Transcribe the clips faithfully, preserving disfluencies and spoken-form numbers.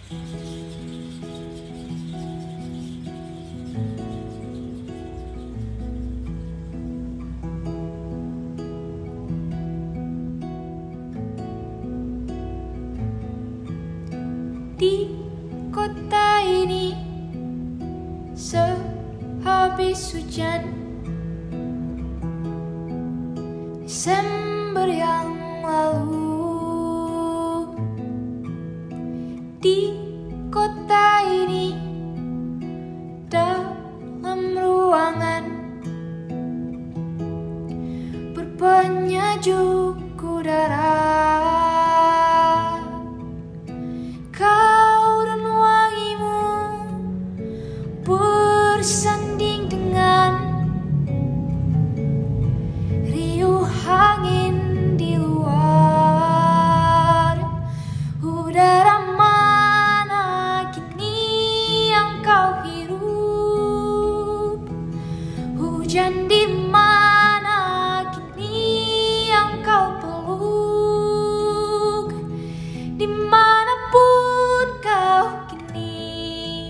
Di kota ini sehabis hujan Desember yang lalu, di kota ini dalam ruangan berpenyejuk udara. Kau dan wangimu bersanding dengan riuh angin di luar. Udara mana kini yang kau hirup? Hujan di mana kini yang kau peluk? Dimanapun kau kini,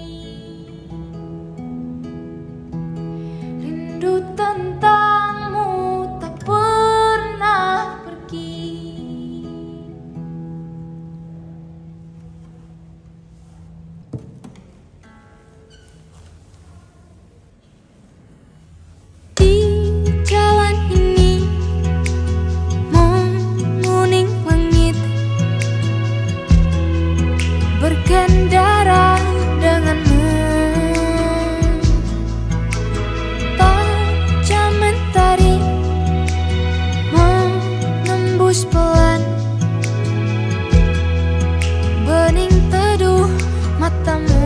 rindu tentangmu tak pernah pergi. Di jalan ini menguning langit, berkendara denganmu. Tajam mentari menembus pelan, bening teduh matamu.